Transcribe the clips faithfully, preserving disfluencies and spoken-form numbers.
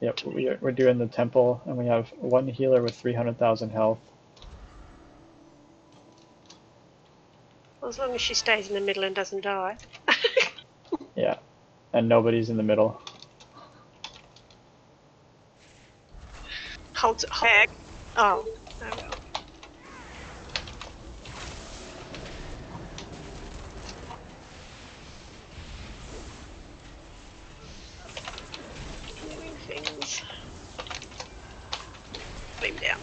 Yep, we are, we're doing the temple, and we have one healer with three hundred thousand health. Well, as long as she stays in the middle and doesn't die. Yeah, and nobody's in the middle. Holds it back. Oh, oh well. Moving things. Beam down.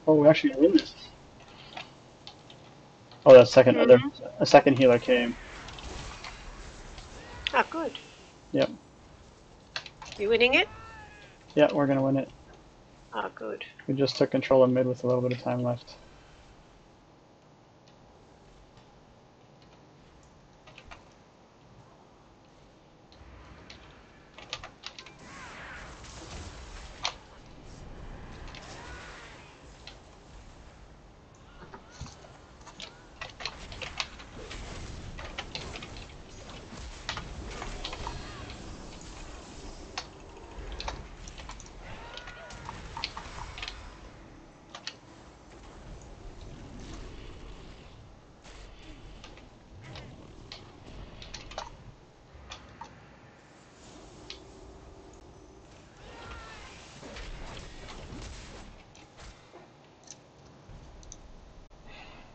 Oh, we actually win this. Oh, that second other Mhm. a second healer came. Oh, good. Yep. You winning it? Yeah, we're gonna win it. Oh, good. We just took control of mid with a little bit of time left.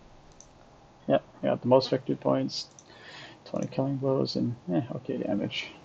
Yep, I got the most victory points, twenty killing blows, and eh, okay damage.